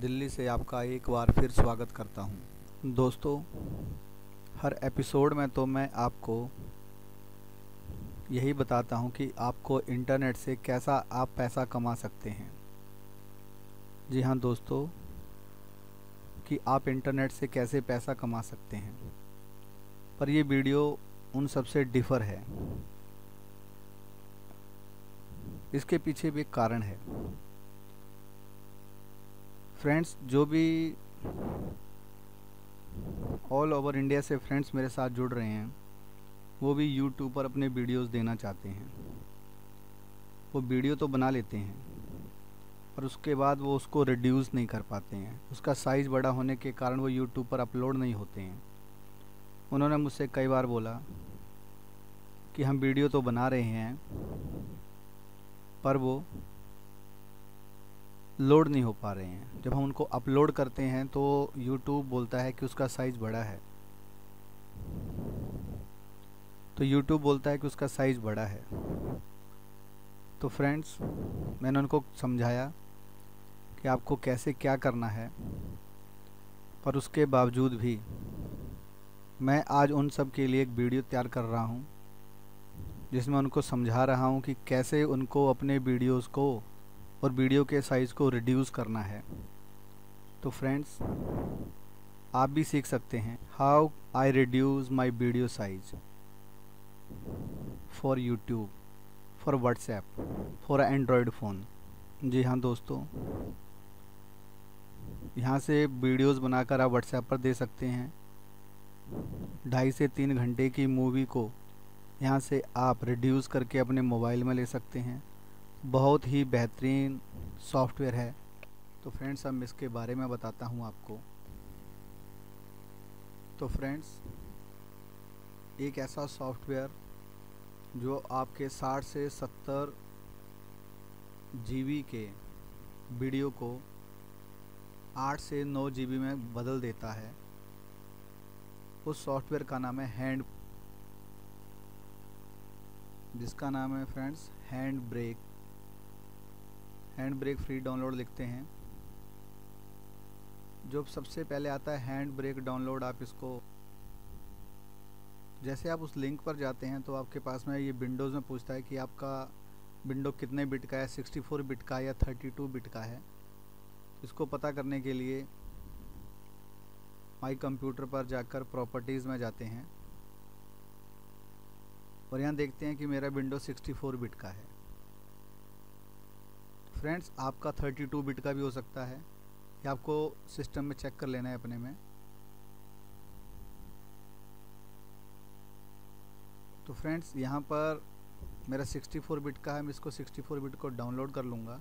दिल्ली से आपका एक बार फिर स्वागत करता हूँ। दोस्तों, हर एपिसोड में तो मैं आपको यही बताता हूँ कि आपको इंटरनेट से कैसा आप पैसा कमा सकते हैं। जी हाँ दोस्तों, कि आप इंटरनेट से कैसे पैसा कमा सकते हैं। पर ये वीडियो उन सब से डिफ़र है। इसके पीछे भी एक कारण है। फ्रेंड्स, जो भी ऑल ओवर इंडिया से फ्रेंड्स मेरे साथ जुड़ रहे हैं, वो भी यूट्यूब पर अपने वीडियोस देना चाहते हैं। वो वीडियो तो बना लेते हैं, पर उसके बाद वो उसको रिड्यूस नहीं कर पाते हैं। उसका साइज़ बड़ा होने के कारण वो यूट्यूब पर अपलोड नहीं होते हैं। उन्होंने मुझसे कई बार बोला कि हम वीडियो तो बना रहे हैं, पर वो लोड नहीं हो पा रहे हैं। जब हम उनको अपलोड करते हैं तो यूट्यूब बोलता है कि उसका साइज़ बड़ा है। तो फ्रेंड्स, मैंने उनको समझाया कि आपको कैसे क्या करना है, पर उसके बावजूद भी मैं आज उन सब के लिए एक वीडियो तैयार कर रहा हूँ, जिसमें उनको समझा रहा हूँ कि कैसे उनको अपने वीडियोस को और वीडियो के साइज़ को रिड्यूस करना है। तो फ्रेंड्स, आप भी सीख सकते हैं how I reduce my video size for YouTube, for WhatsApp, for Android phone. जी हाँ दोस्तों, यहाँ से वीडियोस बनाकर आप व्हाट्सएप पर दे सकते हैं। 2.5 से 3 घंटे की मूवी को यहाँ से आप रिड्यूस करके अपने मोबाइल में ले सकते हैं। बहुत ही बेहतरीन सॉफ्टवेयर है। तो फ्रेंड्स, अब इसके बारे में बताता हूँ आपको। तो फ्रेंड्स, एक ऐसा सॉफ्टवेयर जो आपके 60 से 70 जीबी के वीडियो को 8 से 9 जीबी में बदल देता है, उस सॉफ्टवेयर का नाम है जिसका नाम है friends hand brake free download लिखते हैं। जो सबसे पहले आता है हैंड ब्रेक डाउनलोड, आप इसको जैसे आप उस लिंक पर जाते हैं तो आपके पास में ये विंडोज़ में पूछता है कि आपका विंडो कितने बिट का है, 64 बिट का या 32 बिट का है। इसको पता करने के लिए माई कंप्यूटर पर जाकर प्रॉपर्टीज़ में जाते हैं और यहाँ देखते हैं कि मेरा विंडो 64 बिट का है। फ्रेंड्स, आपका 32 बिट का भी हो सकता है, ये आपको सिस्टम में चेक कर लेना है अपने में। तो फ्रेंड्स, यहाँ पर मेरा 64 बिट का है, मैं इसको 64 बिट को डाउनलोड कर लूँगा।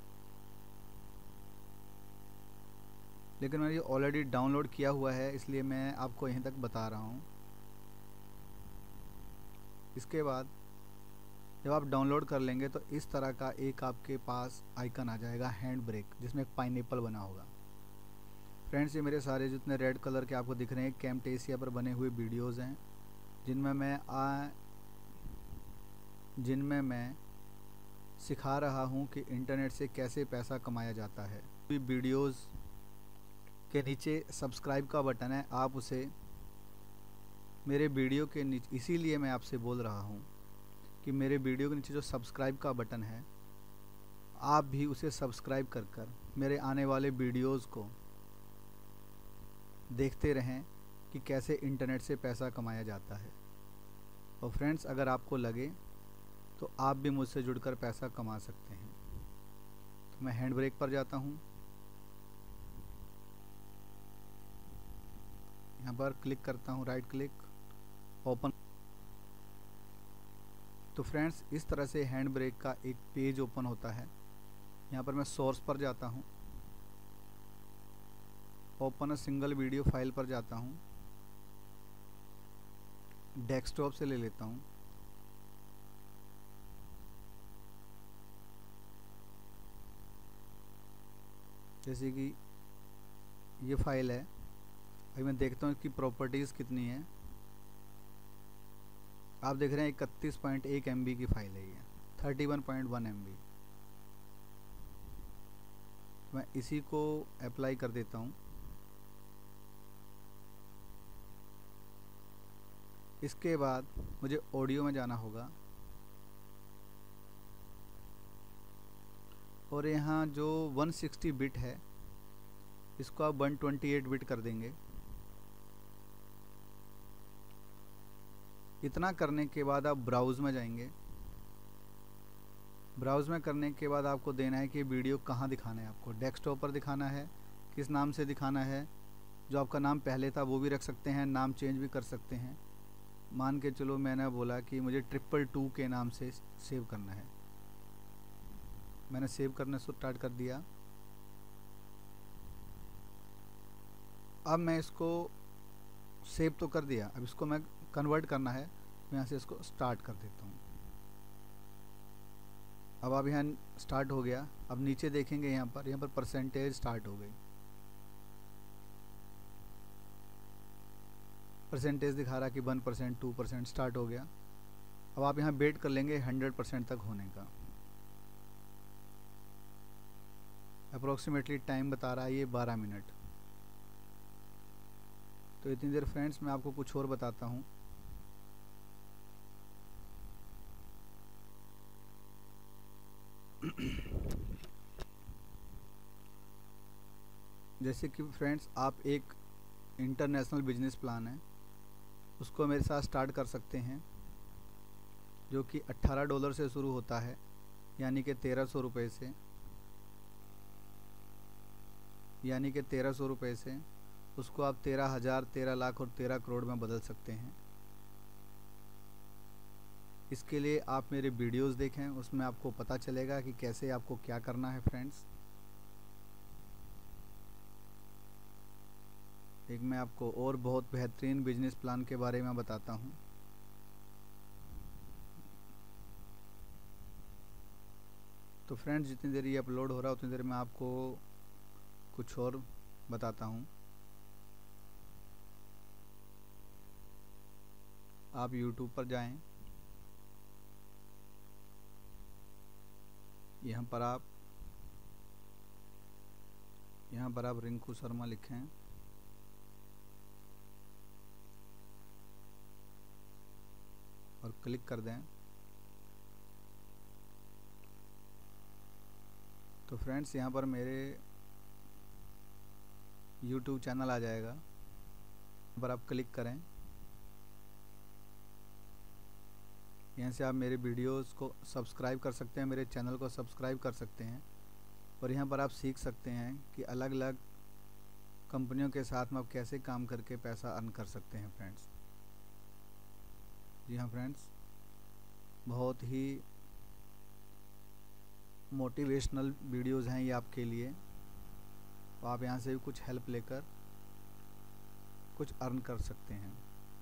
लेकिन मैंने ये ऑलरेडी डाउनलोड किया हुआ है, इसलिए मैं आपको यहीं तक बता रहा हूँ। इसके बाद जब आप डाउनलोड कर लेंगे तो इस तरह का एक आपके पास आइकन आ जाएगा हैंड ब्रेक, जिसमें एक पाइनएप्पल बना होगा। फ्रेंड्स, ये मेरे सारे जितने रेड कलर के आपको दिख रहे हैं कैमटेसिया पर बने हुए वीडियोज़ हैं, जिनमें मैं सिखा रहा हूँ कि इंटरनेट से कैसे पैसा कमाया जाता है। वीडियोज़ के नीचे सब्सक्राइब का बटन है, आप उसे मेरे वीडियो के नीचे, इसीलिए मैं आपसे बोल रहा हूँ कि मेरे वीडियो के नीचे जो सब्सक्राइब का बटन है, आप भी उसे सब्सक्राइब कर मेरे आने वाले वीडियोज़ को देखते रहें कि कैसे इंटरनेट से पैसा कमाया जाता है। और फ्रेंड्स, अगर आपको लगे तो आप भी मुझसे जुड़कर पैसा कमा सकते हैं। तो मैं हैंड ब्रेक पर जाता हूँ, यहाँ पर क्लिक करता हूँ, राइट क्लिक, ओपन। तो फ्रेंड्स, इस तरह से हैंड ब्रेक का एक पेज ओपन होता है। यहाँ पर मैं सोर्स पर जाता हूँ, open a single video file पर जाता हूँ, डेस्कटॉप से ले लेता हूँ। जैसे कि ये फाइल है, अभी मैं देखता हूँ इसकी प्रॉपर्टीज़ कितनी है। आप देख रहे हैं 31.1 MB की फ़ाइल है, ये 31.1 MB। मैं इसी को अप्लाई कर देता हूँ। इसके बाद मुझे ऑडियो में जाना होगा और यहाँ जो 160 बिट है इसको आप 128 बिट कर देंगे। इतना करने के बाद आप ब्राउज़ में जाएंगे। ब्राउज़ में करने के बाद आपको देना है कि वीडियो कहाँ दिखाना है। आपको डेस्कटॉप पर दिखाना है, किस नाम से दिखाना है। जो आपका नाम पहले था वो भी रख सकते हैं, नाम चेंज भी कर सकते हैं। मान के चलो मैंने बोला कि मुझे 222 के नाम से सेव करना है। मैंने सेव करना स्टार्ट कर दिया। अब मैं इसको सेव तो कर दिया, अब इसको मैं कन्वर्ट करना है। मैं यहाँ से इसको स्टार्ट कर देता हूँ। अब आप यहाँ स्टार्ट हो गया। अब नीचे देखेंगे यहाँ पर परसेंटेज स्टार्ट हो गई। परसेंटेज दिखा रहा कि 1%, 2% स्टार्ट हो गया। अब आप यहाँ वेट कर लेंगे 100% तक होने का। अप्रोक्सीमेटली टाइम बता रहा है ये 12 मिनट। तो इतनी देर फ्रेंड्स मैं आपको कुछ और बताता हूँ। जैसे कि फ्रेंड्स आप एक इंटरनेशनल बिजनेस प्लान है उसको मेरे साथ स्टार्ट कर सकते हैं, जो कि $18 से शुरू होता है, यानी कि 1300 रुपये से। उसको आप 13,000, 13 लाख और 13 करोड़ में बदल सकते हैं। इसके लिए आप मेरे वीडियोस देखें, उसमें आपको पता चलेगा कि कैसे आपको क्या करना है फ्रेंड्स। एक मैं आपको और बहुत बेहतरीन बिजनेस प्लान के बारे में बताता हूँ। तो फ्रेंड्स जितनी देर ये अपलोड हो रहा है उतनी देर मैं आपको कुछ और बताता हूँ। आप YouTube पर जाएं। यहाँ पर आप रिंकू शर्मा लिखें और क्लिक कर दें। तो फ्रेंड्स यहाँ पर मेरे YouTube चैनल आ जाएगा। यहाँ पर आप क्लिक करें। यहाँ से आप मेरे वीडियोस को सब्सक्राइब कर सकते हैं, मेरे चैनल को सब्सक्राइब कर सकते हैं। और यहाँ पर आप सीख सकते हैं कि अलग अलग कंपनियों के साथ में आप कैसे काम करके पैसा अर्न कर सकते हैं फ्रेंड्स। जी हाँ फ्रेंड्स, बहुत ही मोटिवेशनल वीडियोज़ हैं ये आपके लिए। तो आप यहाँ से भी कुछ हेल्प लेकर कुछ अर्न कर सकते हैं।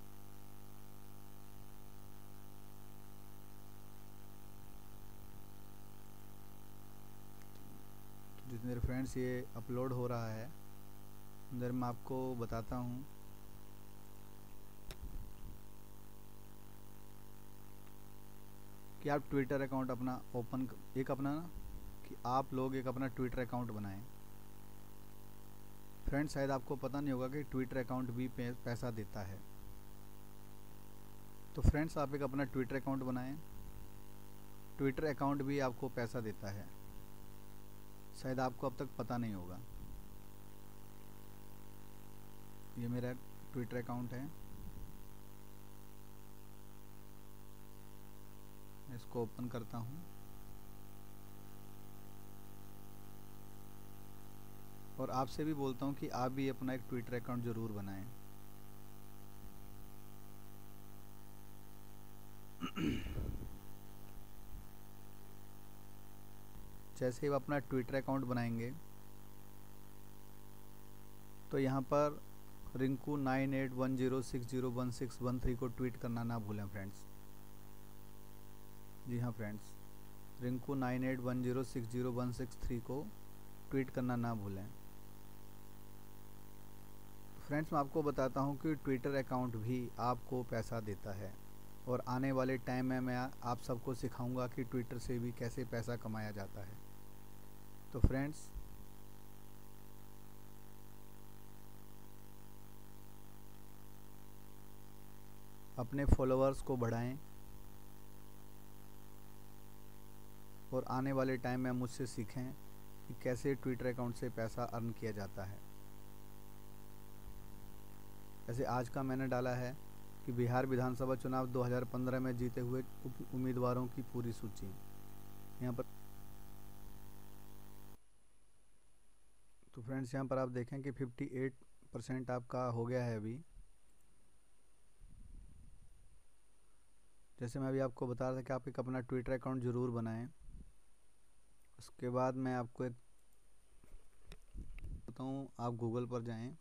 जितनी देर फ्रेंड्स ये अपलोड हो रहा है अंदर मैं आपको बताता हूँ कि आप ट्विटर अकाउंट अपना कि आप लोग एक अपना ट्विटर अकाउंट बनाएं। फ्रेंड्स शायद आपको पता नहीं होगा कि ट्विटर अकाउंट भी पैसा देता है। तो फ्रेंड्स आप एक अपना ट्विटर अकाउंट बनाएं। ट्विटर अकाउंट भी आपको पैसा देता है, शायद आपको अब तक पता नहीं होगा। ये मेरा ट्विटर अकाउंट है, इसको ओपन करता हूँ और आपसे भी बोलता हूँ कि आप भी अपना एक ट्विटर अकाउंट ज़रूर बनाएं। जैसे ही आप अपना ट्विटर अकाउंट बनाएंगे तो यहाँ पर रिंकू 9810601613 को ट्वीट करना ना भूलें फ्रेंड्स। जी हाँ फ्रेंड्स, रिंकू 9810601613 को ट्वीट करना ना भूलें। फ्रेंड्स मैं आपको बताता हूँ कि ट्विटर अकाउंट भी आपको पैसा देता है और आने वाले टाइम में मैं आप सबको सिखाऊंगा कि ट्विटर से भी कैसे पैसा कमाया जाता है। तो फ्रेंड्स अपने फॉलोअर्स को बढ़ाएं और आने वाले टाइम में मुझसे सीखें कि कैसे ट्विटर अकाउंट से पैसा अर्न किया जाता है। जैसे आज का मैंने डाला है कि बिहार विधानसभा चुनाव 2015 में जीते हुए उम्मीदवारों की पूरी सूची। यहाँ पर तो फ्रेंड्स यहाँ पर आप देखें कि 58% आपका हो गया है अभी। जैसे मैं अभी आपको बता रहा था कि आप एक अपना ट्विटर अकाउंट ज़रूर बनाएं। उसके बाद मैं आपको एक बताऊँ, आप गूगल पर जाएं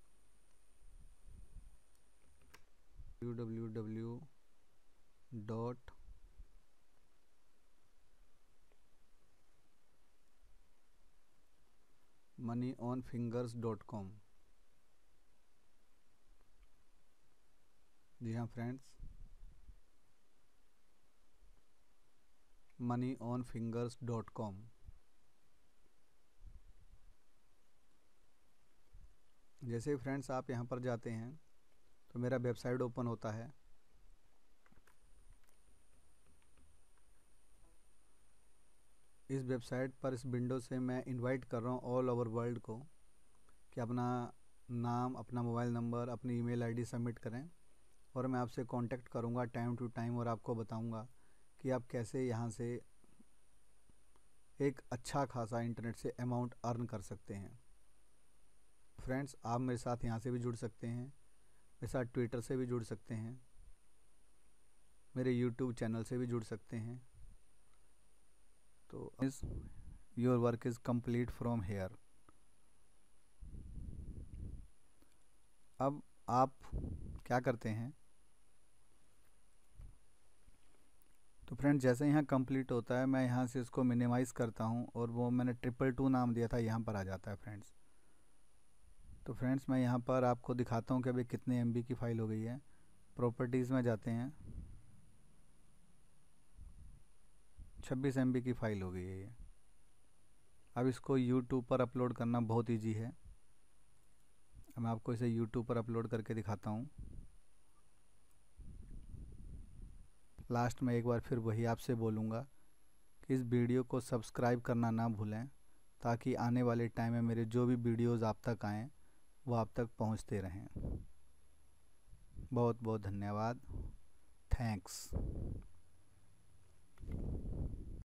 www.moneyonfingers.com। जी हाँ फ्रेंड्स, moneyonfingers.com। जैसे ही फ्रेंड्स आप यहाँ पर जाते हैं तो मेरा वेबसाइट ओपन होता है। इस वेबसाइट पर इस विंडो से मैं इनवाइट कर रहा हूँ ऑल ओवर वर्ल्ड को कि अपना नाम, अपना मोबाइल नंबर, अपनी ईमेल आईडी सबमिट करें और मैं आपसे कांटेक्ट करूँगा टाइम टू टाइम और आपको बताऊँगा कि आप कैसे यहाँ से एक अच्छा खासा इंटरनेट से अमाउंट अर्न कर सकते हैं। फ्रेंड्स, आप मेरे साथ यहाँ से भी जुड़ सकते हैं, मेरे साथ ट्विटर से भी जुड़ सकते हैं, मेरे यूट्यूब चैनल से भी जुड़ सकते हैं। तो your work is complete from here. अब आप क्या करते हैं, तो फ्रेंड्स जैसे यहाँ कंप्लीट होता है मैं यहाँ से इसको मिनिमाइज़ करता हूँ और वो मैंने 222 नाम दिया था यहाँ पर आ जाता है फ्रेंड्स। तो फ्रेंड्स मैं यहाँ पर आपको दिखाता हूँ कि अभी कितने MB की फ़ाइल हो गई है। प्रॉपर्टीज़ में जाते हैं, 26 MB की फ़ाइल हो गई है ये। अब इसको यूट्यूब पर अपलोड करना बहुत ईजी है। मैं आपको इसे यूट्यूब पर अपलोड करके दिखाता हूँ। लास्ट में एक बार फिर वही आपसे बोलूँगा कि इस वीडियो को सब्सक्राइब करना ना भूलें ताकि आने वाले टाइम में मेरे जो भी वीडियोज़ आप तक आएँ वो आप तक पहुँचते रहें। बहुत बहुत धन्यवाद। थैंक्स।